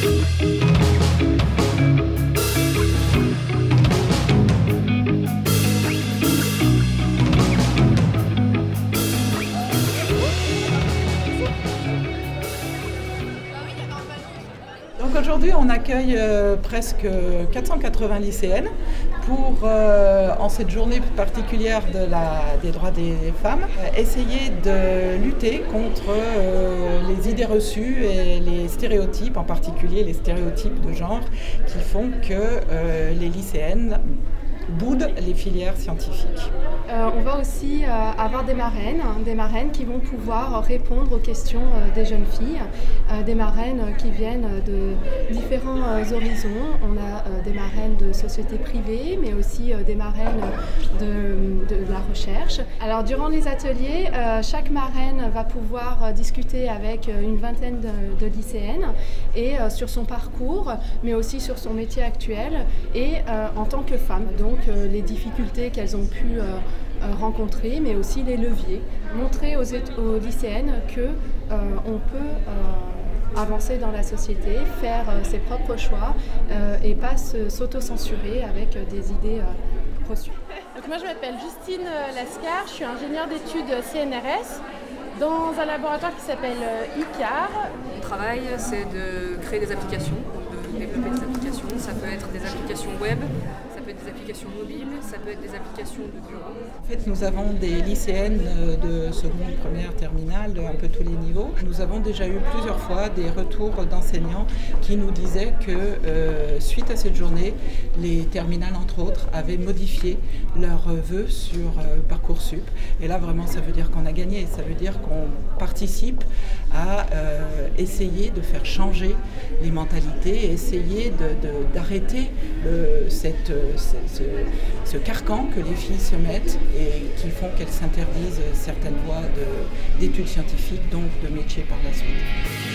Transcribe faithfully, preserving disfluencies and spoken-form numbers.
Donc aujourd'hui, on accueille euh, presque quatre cent quatre-vingts lycéennes pour, euh, en cette journée particulière de la, des droits des femmes, euh, essayer de lutter contre euh, les idées reçues et les stéréotypes, en particulier les stéréotypes de genre qui font que euh, les lycéennes boudent les filières scientifiques. Euh, on va aussi euh, avoir des marraines, hein, des marraines qui vont pouvoir répondre aux questions euh, des jeunes filles, euh, des marraines qui viennent de différents euh, horizons. On a euh, des marraines de sociétés privées, mais aussi euh, des marraines de, de la recherche. Alors durant les ateliers, euh, chaque marraine va pouvoir euh, discuter avec euh, une vingtaine de, de lycéennes et euh, sur son parcours, mais aussi sur son métier actuel et euh, en tant que femme. Donc euh, les difficultés qu'elles ont pu euh, rencontrer, mais aussi les leviers. Montrer aux, aux lycéennes qu'on euh, peut euh, avancer dans la société, faire euh, ses propres choix euh, et pas s'auto-censurer avec euh, des idées euh, reçues. Donc moi je m'appelle Justine Lascar, je suis ingénieure d'études C N R S dans un laboratoire qui s'appelle ICAR. Mon travail, c'est de créer des applications, de développer des applications. Ça peut être des applications web, ça peut être des applications mobiles, ça peut être des applications de bureau. En fait, nous avons des lycéennes de seconde, première, terminale, de un peu tous les niveaux. Nous avons déjà eu plusieurs fois des retours d'enseignants qui nous disaient que euh, suite à cette journée, les terminales, entre autres, avaient modifié leurs vœux sur euh, Parcoursup. Et là, vraiment, ça veut dire qu'on a gagné. Ça veut dire qu'on participe à euh, essayer de faire changer les mentalités et essayer d'arrêter cette, ce, ce carcan que les filles se mettent et qui font qu'elles s'interdisent certaines voies d'études scientifiques, donc de métiers par la suite.